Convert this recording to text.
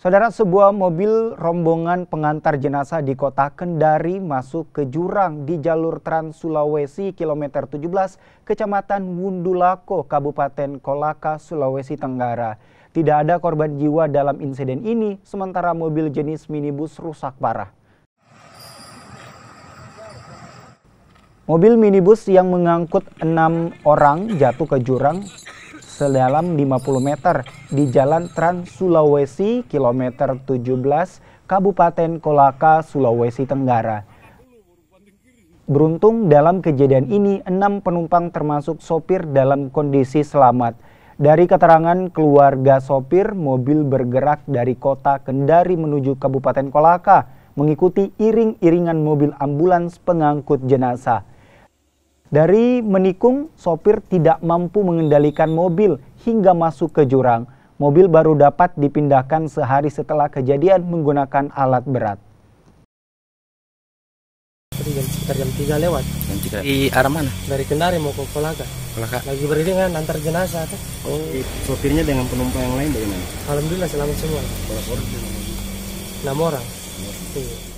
Saudara, sebuah mobil rombongan pengantar jenazah di kota Kendari masuk ke jurang di jalur Trans Sulawesi kilometer 17, Kecamatan Wundulako, Kabupaten Kolaka, Sulawesi Tenggara. Tidak ada korban jiwa dalam insiden ini, sementara mobil jenis minibus rusak parah. Mobil minibus yang mengangkut 6 orang jatuh ke jurang sedalam 50 meter di Jalan Trans Sulawesi kilometer 17 Kabupaten Kolaka, Sulawesi Tenggara. Beruntung dalam kejadian ini 6 penumpang termasuk sopir dalam kondisi selamat. Dari keterangan keluarga sopir, mobil bergerak dari kota Kendari menuju Kabupaten Kolaka mengikuti iring-iringan mobil ambulans pengangkut jenazah. Dari menikung, sopir tidak mampu mengendalikan mobil hingga masuk ke jurang. Mobil baru dapat dipindahkan sehari setelah kejadian menggunakan alat berat. Sekitar jam 3 lewat. Di arah mana? Dari Kendari mau ke Kolaka. Lagi beriringan antar jenazah. Oh, sopirnya dengan penumpang yang lain bagaimana? Alhamdulillah selamat semua. 6 orang. Iya.